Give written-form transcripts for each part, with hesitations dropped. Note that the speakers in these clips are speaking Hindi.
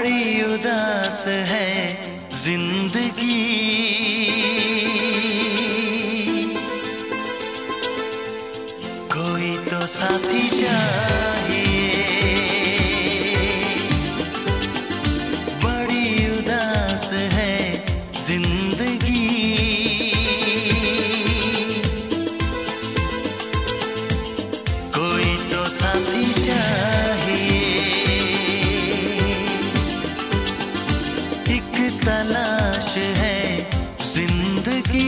बड़ी उदास है जिंदगी, कोई तो साथी चाहिए। बड़ी उदास है जिंदगी, कोई तो साथी चाहिए। एक तलाश है जिंदगी,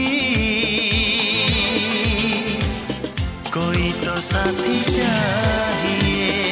कोई तो साथी चाहिए।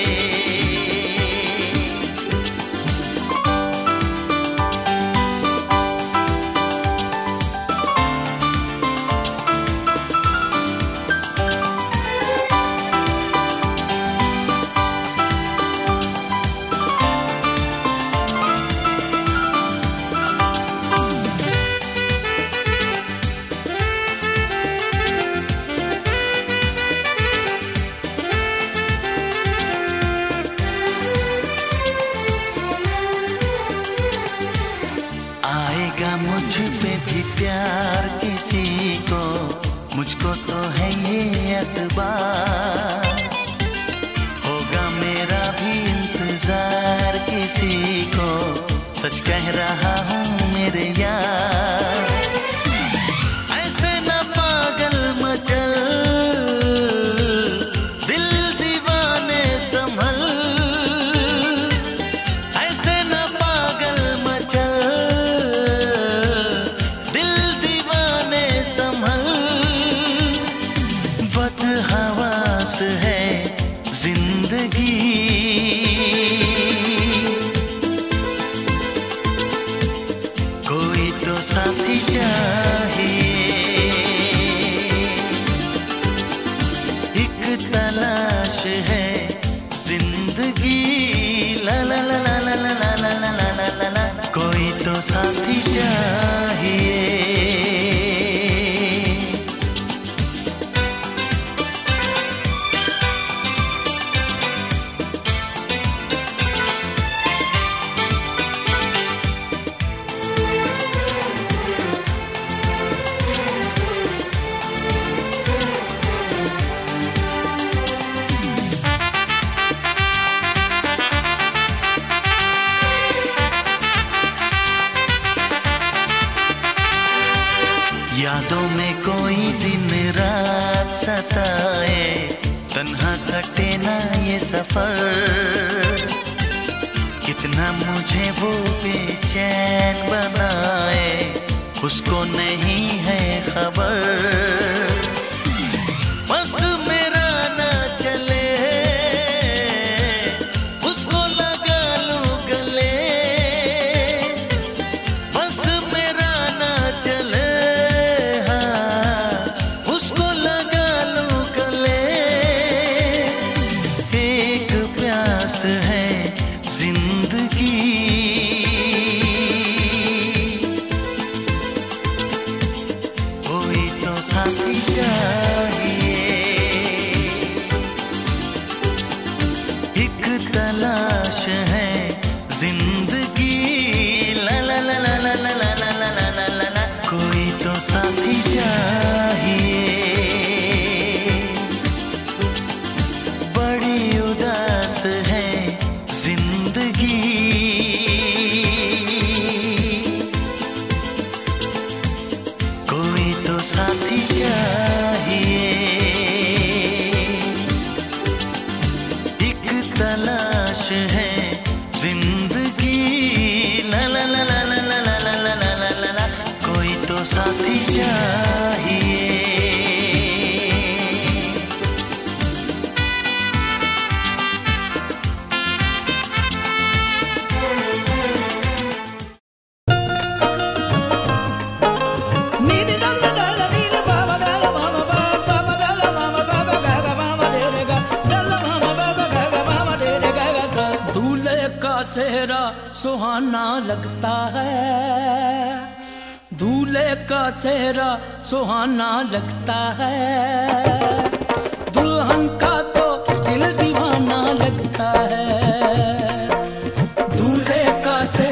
आएगा मुझ पे भी प्यार किसी को, मुझको तो है ये एतबार। होगा मेरा भी इंतजार किसी को, सच कह रहा हूँ मेरे यार। ऐसे न पागल मचल, दिल दीवाने संभल। ऐसे न पागल मचल, बदहवास है जिंदगी, कोई तो साथी चाहिए। एक तलाश है जिंदगी, ला ला ला ला ला ला ला ला ला ला ला ला, कोई तो साथी चाहिए। यादों में कोई दिन रात सताए, तन्हा कटे ना ये सफर। कितना मुझे वो बेचैन बनाए, उसको नहीं है खबर। बस मेरा ना चले, उसको लगा लूं गले। बस मेरा ना चले, है जिंदगी, कोई तो साथी चाहिए। एक तलाश है जिंदगी, ला ला ला ला ला ला ला ला ला ला ला ला, कोई तो साथी चाहिए। बड़ी उदास है जिंदगी, कोई तो साथी चाहिए। एक तलाश है जिंदगी, ला ला ला ला ला ला ला ला ला ला ला ला, कोई तो साथी चाहिए। सेहरा सुहाना लगता है, दूल्हे का सेहरा सुहाना लगता है, दुल्हन का तो दिल दीवाना लगता है। दूल्हे का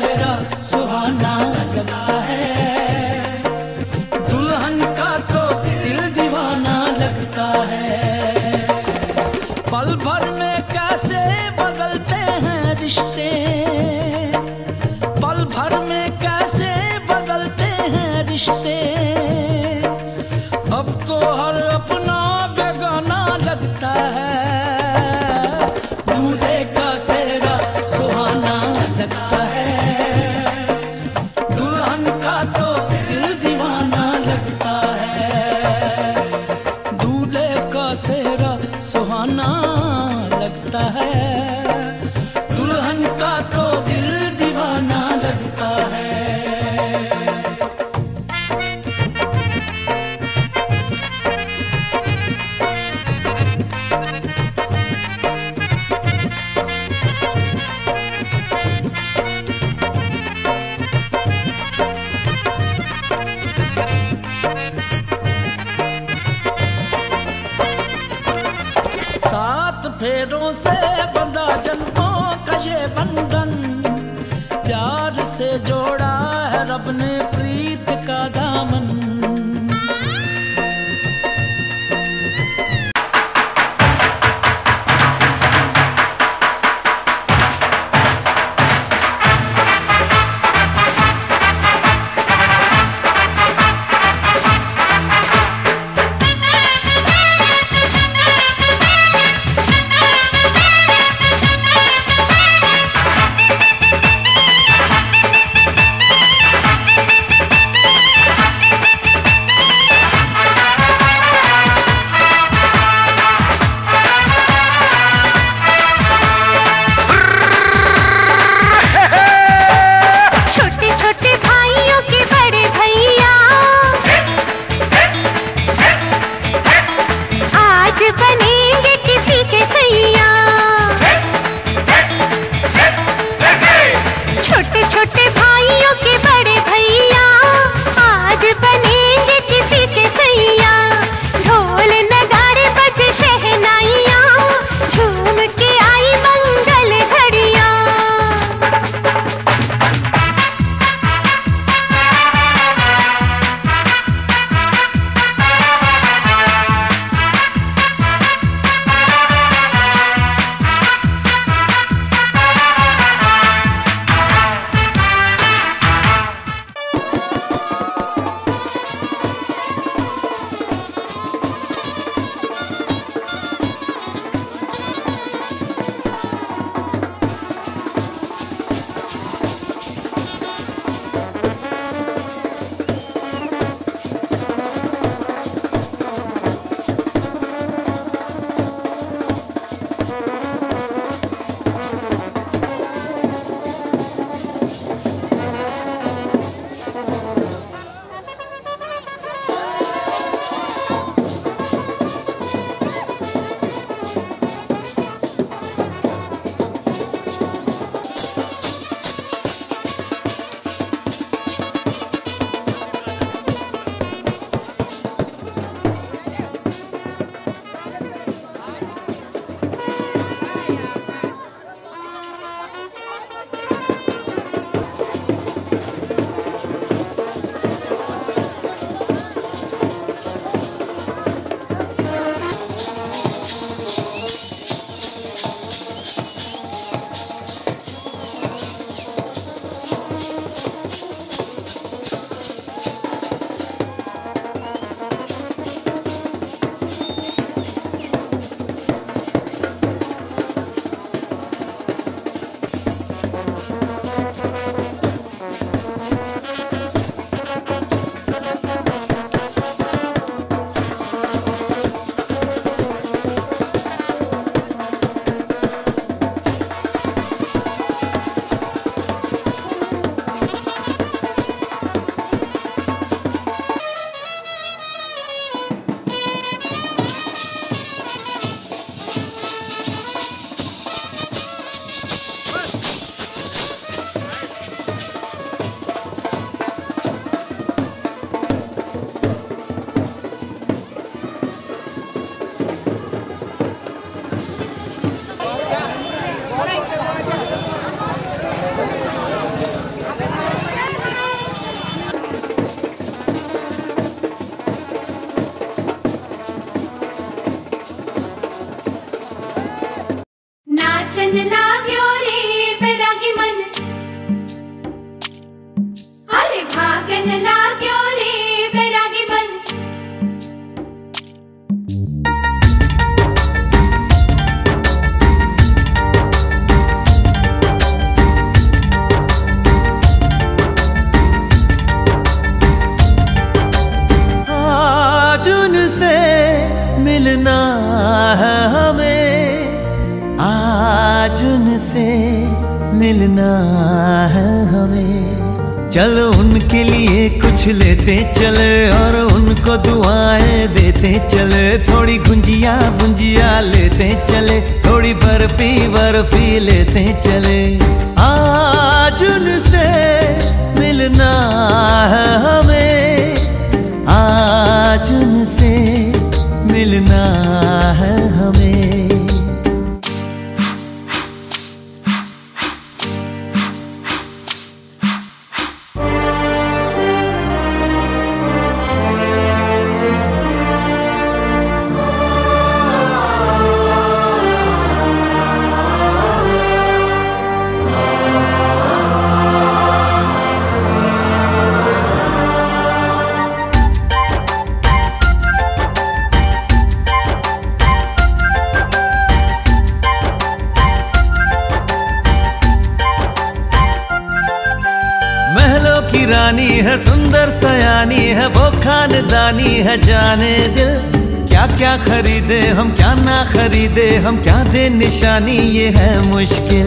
मिलना है हमें। चलो उनके लिए कुछ लेते चले और उनको दुआएं देते चले। थोड़ी गुंजिया गुंजिया लेते चले, थोड़ी बर्फी बर्फी लेते चले। आज उनसे मिलना है हमें, आज उनसे मिलना है हमें। की रानी है, सुंदर सयानी है, वो खानदानी है। जाने दिल क्या क्या खरीदे हम, क्या ना खरीदे हम, क्या दे निशानी, ये है मुश्किल।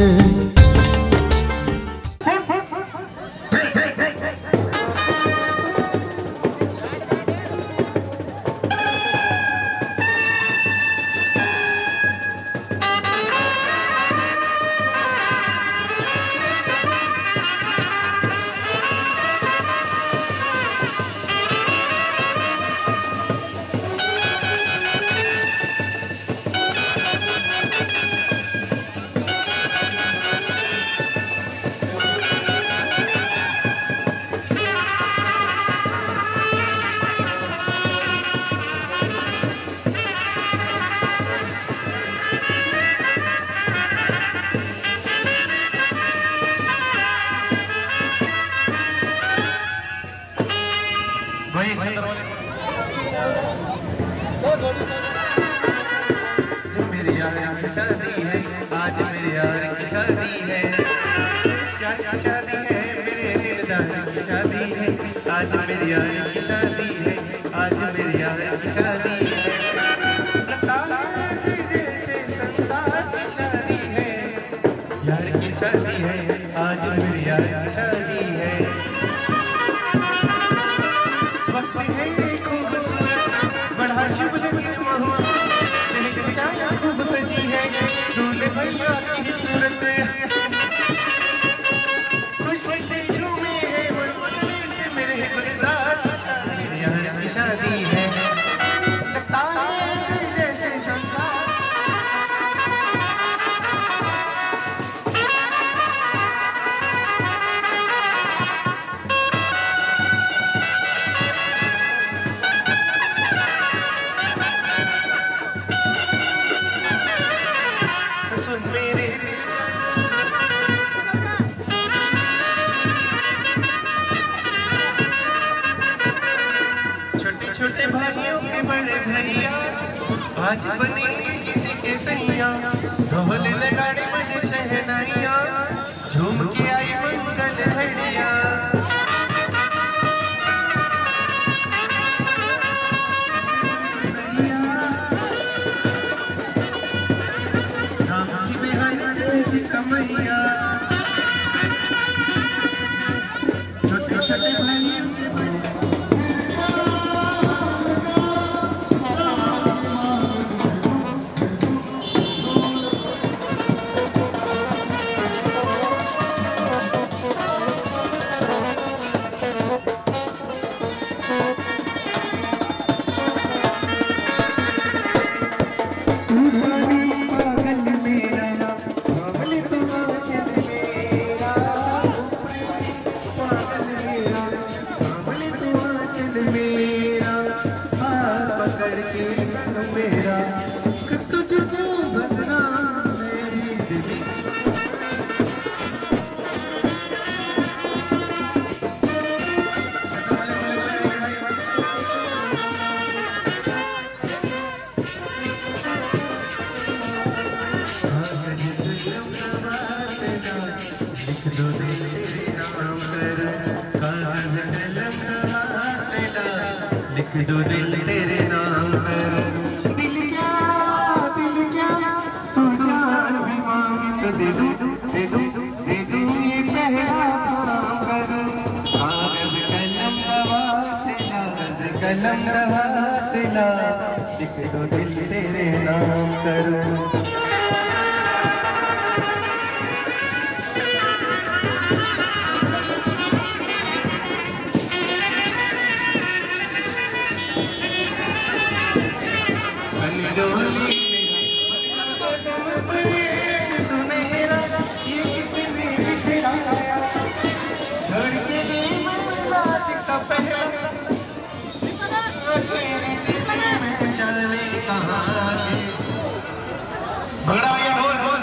जो मेरे यार की शादी है, आज मेरे यार की शादी है। क्या शादी है, मेरे दिलदार की शादी है। आज मेरे यार की शादी है, आज मेरे यार की शादी है। यार की शादी है, आज मेरे यार की शादी है। वक्त है खूबसूरत, बड़ा शुभ लगे खूब सजी है, दूल्हे भैया की सूरत। खुशी से झूमे है मनमोहनी से मेरे गुलजार। मेरे यार की शादी है, लगता है जैसे संसार। छोटे भाइयों के बड़े भैया आज बनेंगे किसी के सैया। ढोल नगाड़े बजे शहनाइया, झूम के आई मंगल घड़िया। राखी बिहारी कमैया, छोटे छोटे भाइयों के मेरा तुझको बदनाम मेरी दिल। लिख दो दिल तेरे नाम पर। दिल क्या तू जान भी मांगी तो दे दो दे दो दे दो। सनम नवाजना एक तो दिल तेरे नाम करूं। भगड़ा भैया ढोल ढोल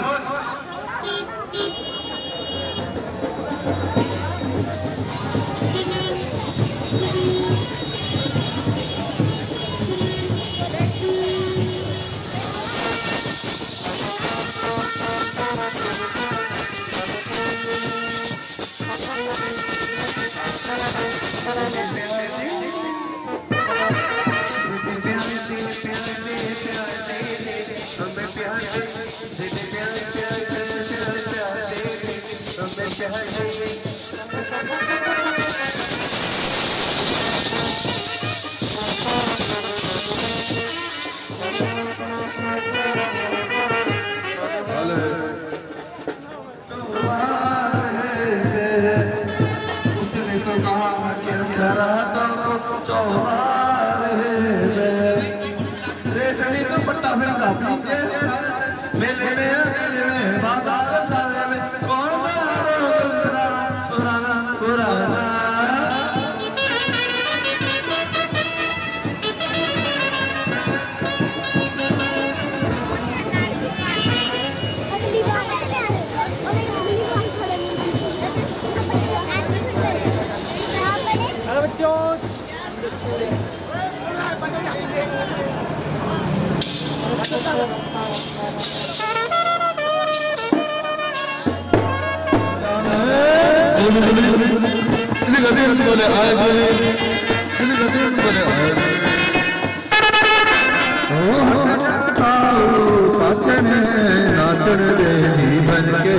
मेले में बाजार सारे में कौन सा पुराना पुराना बोले आए बोले आए नाचन दे जीवन के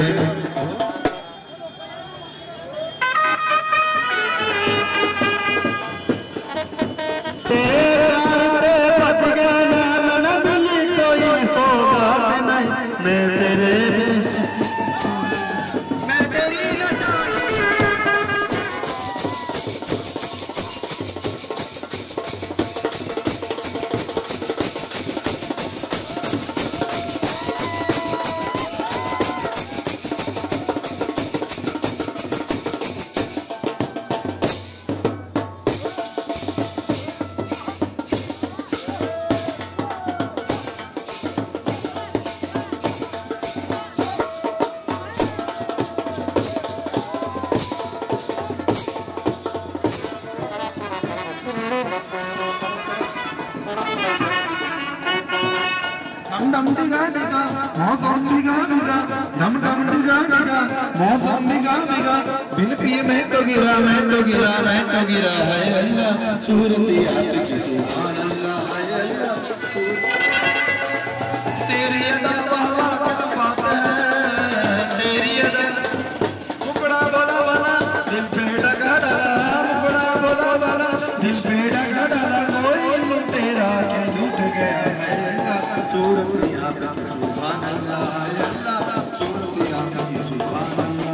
बिन पिए मैं तो गिरा है अल्लाह सूरती सुभान अल्लाह तेरी अदा वाह बात है तेरी अदा मुकड़ा बोला वाला दिल पे डगा डाला मुकड़ा बोला वाला दिल पे डगा डाला कोई तेरा के झूठ गया है अल्लाह सूरती सुभान अल्लाह अल्लाह सूरती सुभान अल्लाह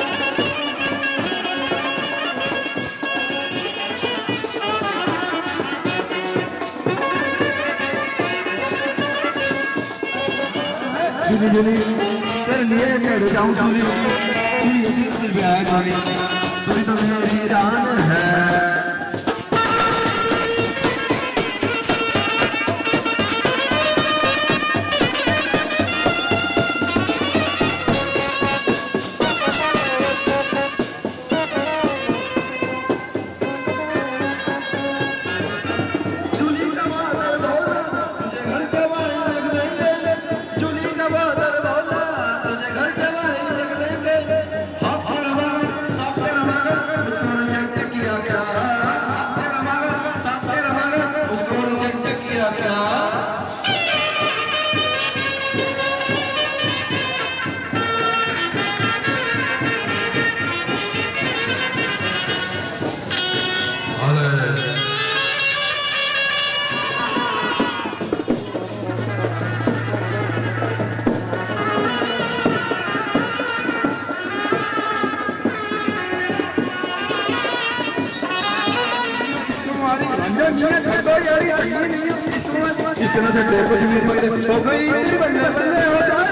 तेरे लिए मेरे जाऊं तू तो मेरी जान है तुम्हारी गंजा मियां कर दो यारी इस तरह से तेरे को जिम्मेदारी हो गई बल्ले बल्ले हो जाए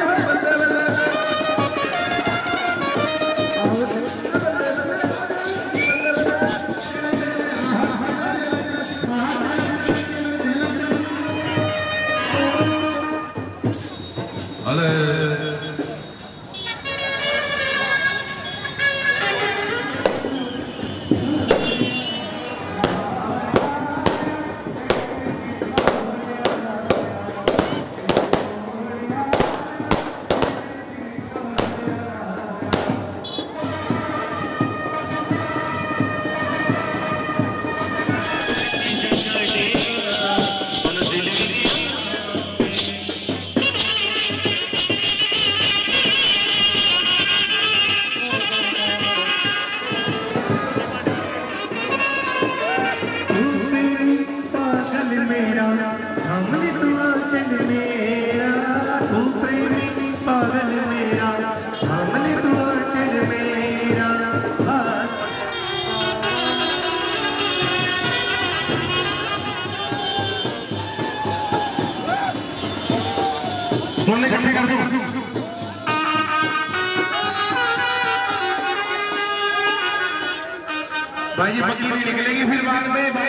सोने इकट्ठे कर दो भाई जी बकरी नहीं निकलेगी फिर बाद में भाई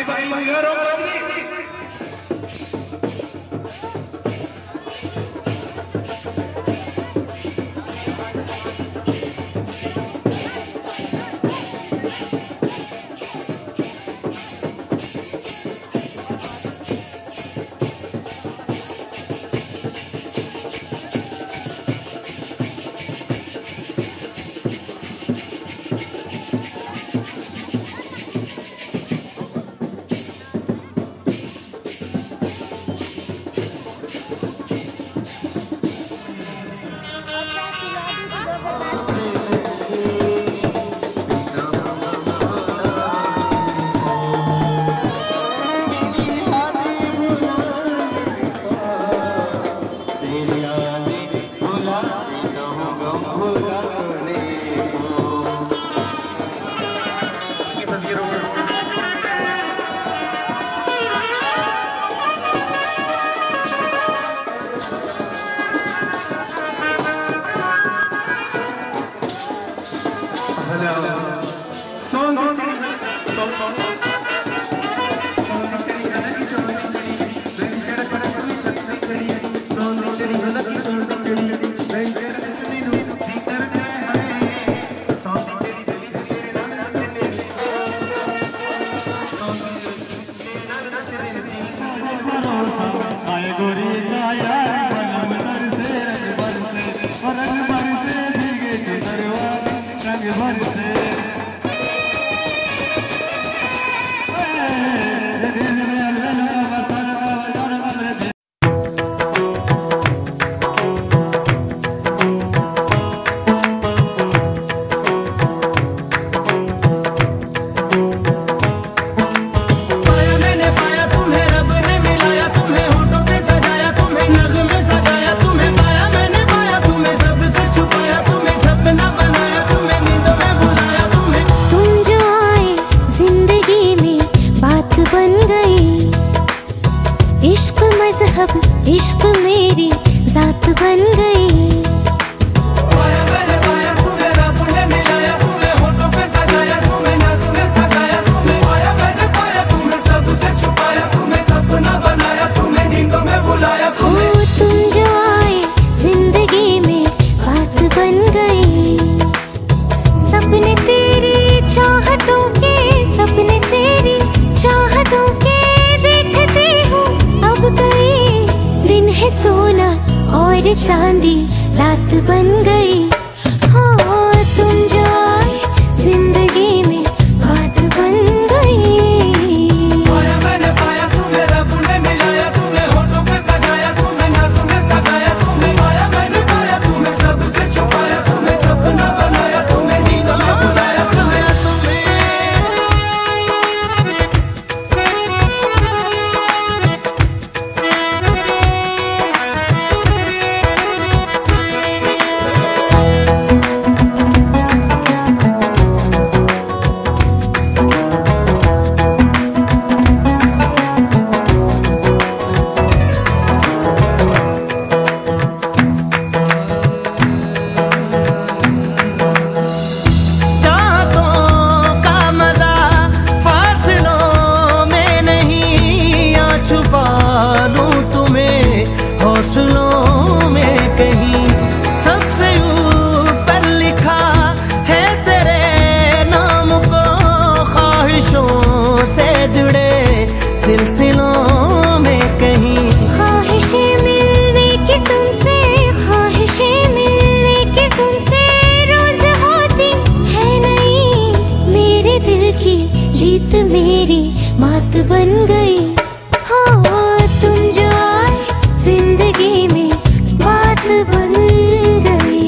इश्क मेरी जात बन गई। पाया मैंने पाया तुम्हें रब ने मिलाया, तुम्हें होठों पे सजाया, तुम्हें ना तुम्हें सजाया, तुम्हें पाया मैंने पाया, तुम्हें सबसे छुपाया, तुम्हें सपना बनाया, तुम्हें नींदों में बुलाया। तुम जो आए जिंदगी में बात बन गई। सपने तेरी चाहतों के, सपने तेरी चाहतों के देखती हूँ अब गई। दिन है सोना और चांदी रात बन गई। हो तुम जो आए जिंदगी में बात बन गई। पाया मैंने पाया तुम्हें रब ने मिलाया, तुम्हें होठों पे सजाया, तुम्हें ना तुम्हें सजाया, तुम्हें पाया मैंने पाया, तुम्हें सबसे छुपाया, तुम्हें सपना बनाया, तुम्हें नींदों में बुलाया। मेरी बात बन गई। हो तुम जो आए जिंदगी में बात बन गई।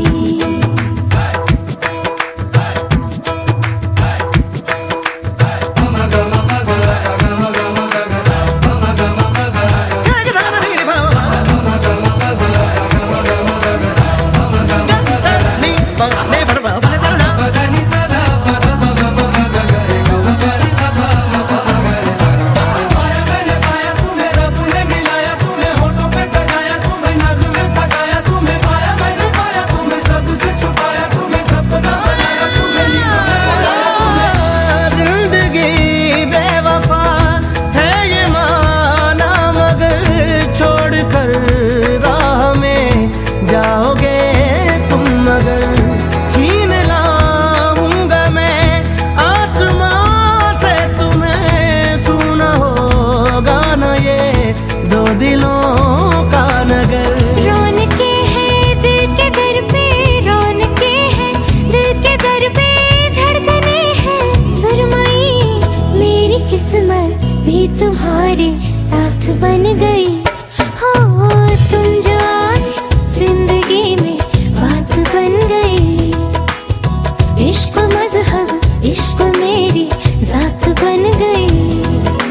तुम्हारे साथ बन गई। हो तुम जो आए जिंदगी में बात बन गई। इश्क मजहब इश्क मेरी जात बन गई।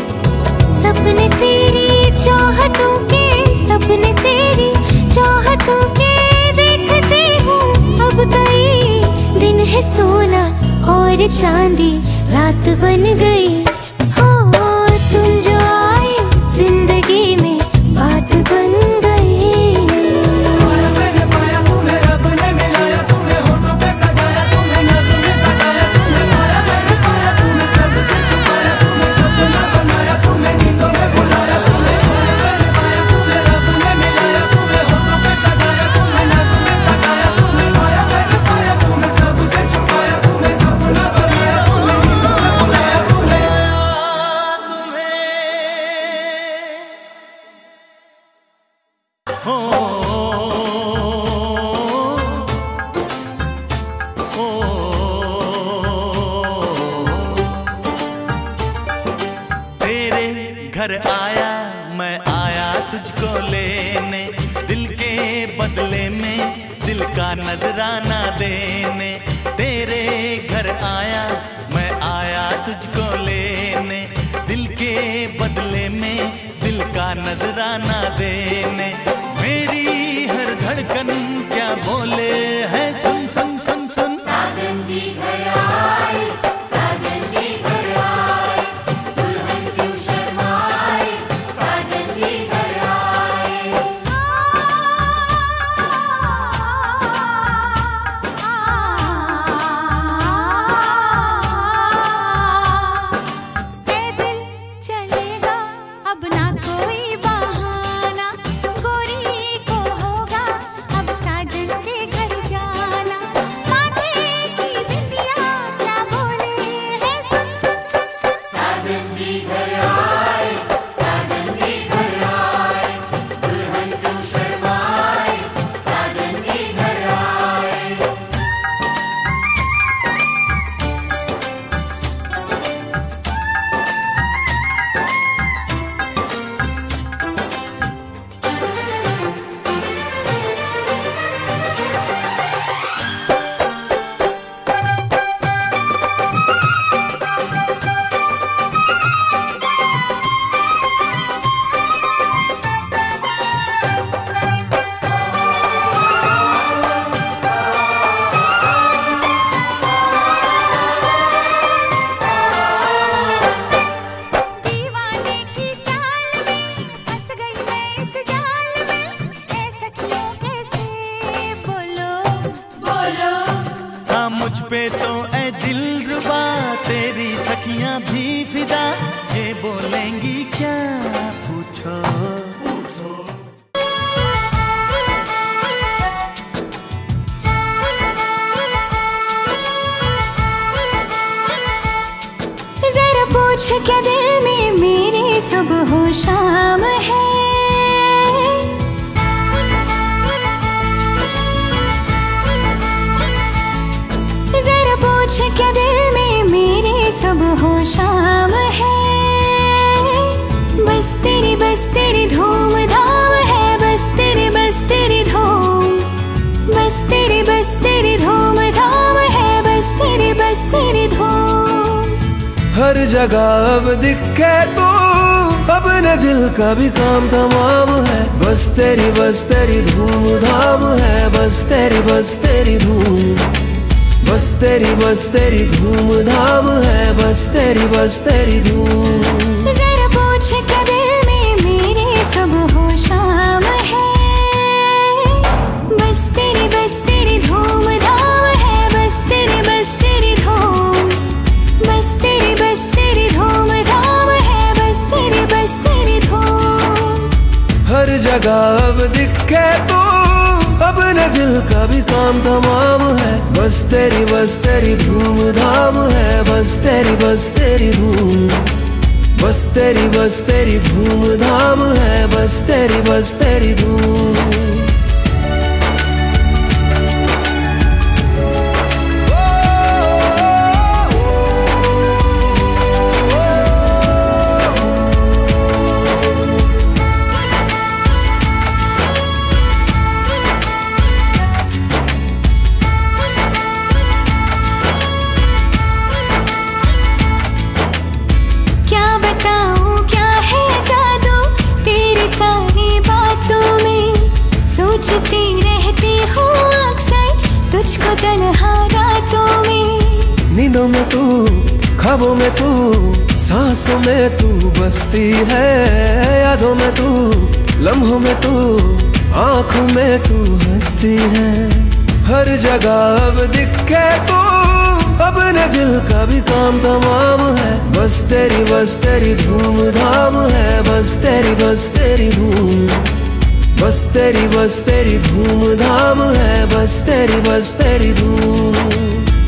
सपने तेरी चाहतों के, सपने तेरी चाहतों के देखते हूँ अब कई दिन है सोना और चांदी रात बन गई। तुम जो आए जिंदगी में बात बन गई। पाया मैंने पाया तुम्हें, रब ने मिलाया तुम्हें, होठों पे सजाया तुम्हें, नभ में सजाया तुम्हें। पाया मैंने पाया तुम्हें, सबसे छुपाया तुम्हें, सपना बनाया तुम्हें, नींदों में बुलाया तुम्हें। पाया मैंने पाया तुम्हें, रब ने मिलाया तुम्हें, होठों पे सजाया तुम्हें, नभ में सजाया तुम्हें। पाया मैंने पाया तुम्हें, सबसे छुपाया तुम्हें, सपना बनाया तुम्हें, नींदों में बुलाया तुम्हें। तेरे घर आया मैं आया तुझको लेने, दिल के बदले में दिल का नजराना देने। तेरे घर आया मैं आया तुझको लेने, दिल के बदले में दिल का नजराना देने। मेरी हर धड़कन क्या बोले है सुन सुन सुन सुन। साजन जी घर आए, साजन जी घर आए, दुल्हन क्यों शर्माए, साजन जी घर आए। पैदल चलेगा अब ना कोई बहाना, गोरी को होगा अब साजन के घर जाना। माथे की बिंदिया क्या बोले है सुन सुन सुन सुन। साजन जी घर आए, साजन जी घर आए, दुल्हन क्यों शर्माए, साजन जी घर आए। दीवाने की चाल में फंस गई मैं इस जाल में, ऐ सखियों कैसे बोलो बोलो हाँ मुझ पे तो ऐ दिलरुबा तेरी सखियां भी फिदा, ये बोलेंगी क्या पूछो। जरा पूछ क्या दिल में मेरे सुबह हो शाम है। जरा पूछ क्या दिल में मेरे सुबह हो शाम तेरी धूम। हर जगह अब दिखे तू, अपने दिल का भी काम तमाम है। बस तेरी धूम धाम है। बस तेरी धूम, बस तेरी धूम धाम है। बस तेरी धूम। जरा पूछ क्या दिल में मेरे सब हो शाम है। बस तेरी धूम धाम है। बस तेरी धूम, बस तेरी धूम धाम है। बस तेरी धूम। हर जगह अब दिखे तू, अपने दिल का भी काम तमाम है। बस तेरी धूम धाम है। बस तेरी धूम, बस तेरी धूम धाम है। बस तेरी धूम। सोचती रहती हूँ अक्सर तुझको तन्हा रातों में। नींदों में तू, ख्वाबों में तू, सांसों में तू बसती है। यादों में तू, लम्हों में तू, आँखों में तू हंसती है। हर जगह अब दिखे तू, अपने दिल का भी काम तमाम है। बस तेरी धूम धाम है। बस तेरी धूम, बस तेरी धूम धाम है। बस तेरी धूम।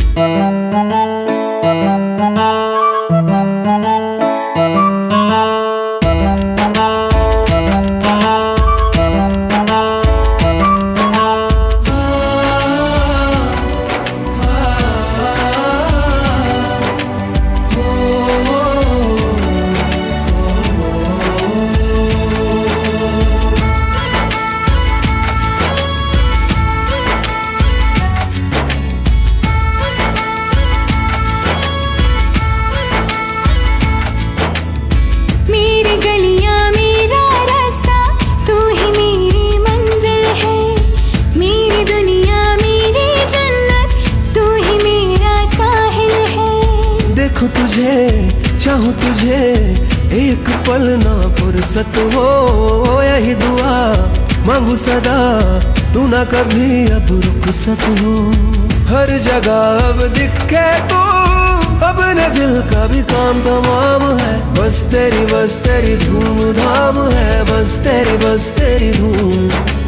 तुझे चाहूं तुझे, एक पल ना फुर्सत हो। यही दुआ मांगू सदा, तू ना कभी अब रुखसत हो। हर जगह अब दिखे तू, अपने दिल का भी काम तमाम है। बस तेरी धूम धाम है। बस तेरी धूम,